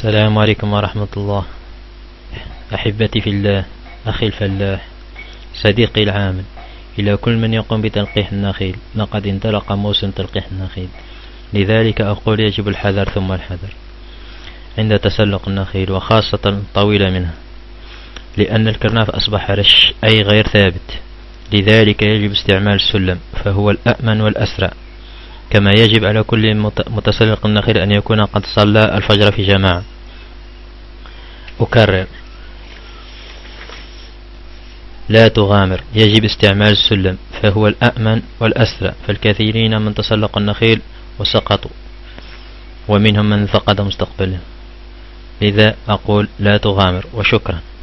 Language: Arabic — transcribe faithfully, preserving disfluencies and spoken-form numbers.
السلام عليكم ورحمة الله. أحبتي في الله، أخي الفلاح، صديقي العامل، إلى كل من يقوم بتلقيح النخيل، لقد انطلق موسم تلقيح النخيل، لذلك أقول يجب الحذر ثم الحذر عند تسلق النخيل، وخاصة الطويلة منها، لأن الكرناف أصبح رش أي غير ثابت، لذلك يجب استعمال السلم فهو الأأمن والأسرع. كما يجب على كل متسلق النخيل أن يكون قد صلى الفجر في جماعة. أكرر، لا تغامر، يجب استعمال السلم فهو الأأمن والأسرع، فالكثيرين من تسلقوا النخيل وسقطوا، ومنهم من فقد مستقبله. لذا أقول لا تغامر، وشكرا.